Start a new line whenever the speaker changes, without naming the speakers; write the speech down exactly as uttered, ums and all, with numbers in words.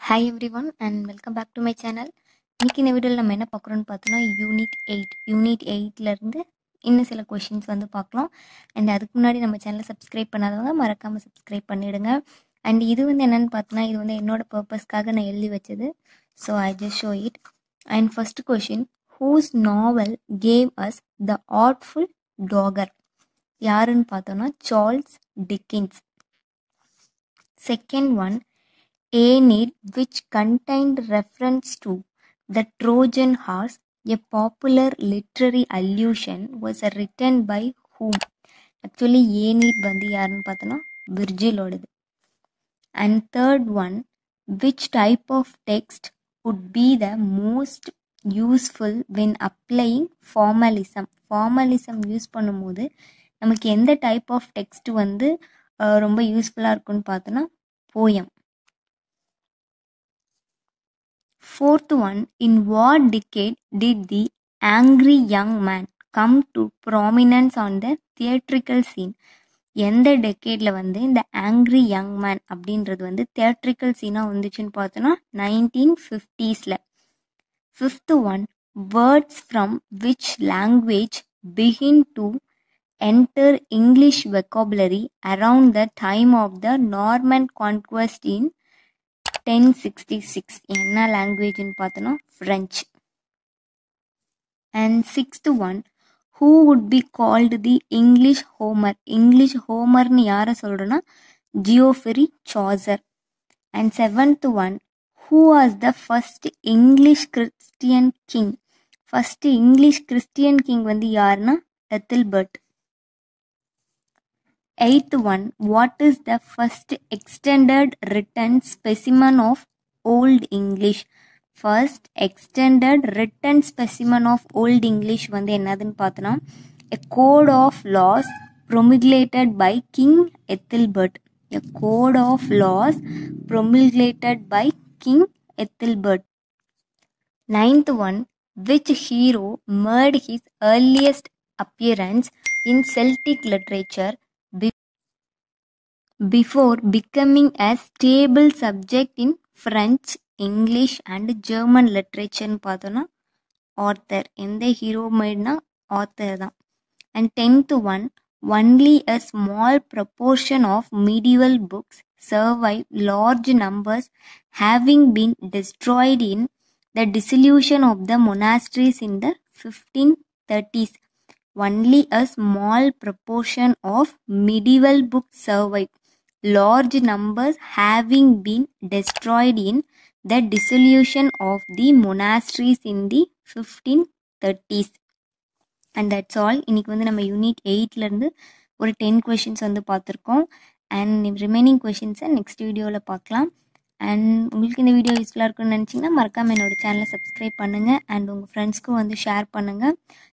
Hi everyone and welcome back to my channel. இன்னைக்கு இந்த வீடியோவில் நம்ம என்ன பார்க்குறோன்னு பார்த்தோன்னா யூனிட் எயிட் யூனிட் எயிட்லேருந்து இன்னும் சில கொஷின்ஸ் வந்து பார்க்கலாம். அண்ட் அதுக்கு முன்னாடி நம்ம சேனலை சப்ஸ்கிரைப் பண்ணாதவங்க மறக்காமல் சப்ஸ்கிரைப் பண்ணிவிடுங்க. அண்ட் இது வந்து என்னென்னு பார்த்தோன்னா இது வந்து என்னோட பர்பஸ்க்காக நான் எழுதி வச்சது. So I just show it. And first question, whose novel gave us the artful dodger? யாருன்னு பார்த்தோன்னா Charles Dickens. Second one, Aeneid, which contained reference to the Trojan horse, a popular literary allusion, was written by whom? Actually, Aeneid வந்து யாருன்னு பார்த்தோன்னா விர்ஜிலோடது. And third one, which type of text would be the most useful when applying formalism? Formalism use பண்ணும்போது நமக்கு எந்த type of text வந்து ரொம்ப யூஸ்ஃபுல்லாக இருக்குன்னு பார்த்தோன்னா poem. Fourth one, in what decade did the angry young man come to prominence on the theatrical scene? எந்த டெக்கேடில் வந்து இந்த ஆங்க்ரி யங் மேன் அப்படின்றது வந்து தியேட்ரிக்கல் சீனாக வந்துச்சுன்னு பார்த்தோன்னா நைன்டீன் ஃபிஃப்டீஸில். Fifth one, words from which language begin to enter English vocabulary around the time of the Norman conquest in ten sixty six. என்ன லாங்குவேஜ்னு பார்த்தோன்னா French. And sixth one, who would be called the English Homer? English ஹோமர்னு யாரை சொல்கிறோன்னா Geoffrey Chaucer. And seventh one, who was the first English Christian king? First English Christian king வந்து யாருன்னா எத்தில்பர்ட். Eighth one, what is the first extended written specimen of Old English? First extended written specimen of Old English வந்து என்னதுன்னு பார்த்தோன்னா a code of laws promulgated by King Ethelbert. A code of laws promulgated by King Ethelbert. Ninth one, which hero made his earliest appearance in Celtic literature before becoming a stable subject in French, English and German literature பார்த்தோன்னா Arthur. எந்த hero மேட்னா Arthur தான். And tenth one, only a small proportion of medieval books survive, large numbers having been destroyed in the dissolution of the monasteries in the fifteen thirties. Only a small proportion of medieval books survive, large numbers having been destroyed in the dissolution of the monasteries in the fifteen thirties. And that's all. இன்னைக்கு வந்து நம்ம unit எயிட்லேருந்து ஒரு ten questions வந்து பார்த்துருக்கோம். And remaining கொஷின்ஸை next வீடியோவில் பார்க்கலாம். And உங்களுக்கு இந்த வீடியோ யூஸ்ஃபுல்லாக இருக்குன்னு நினச்சிங்கன்னா மறக்காமல் என்னோடய சேனலை சப்ஸ்கிரைப் பண்ணுங்கள். அண்ட் உங்கள் ஃப்ரெண்ட்ஸ்க்கும் வந்து ஷேர் பண்ணுங்கள்.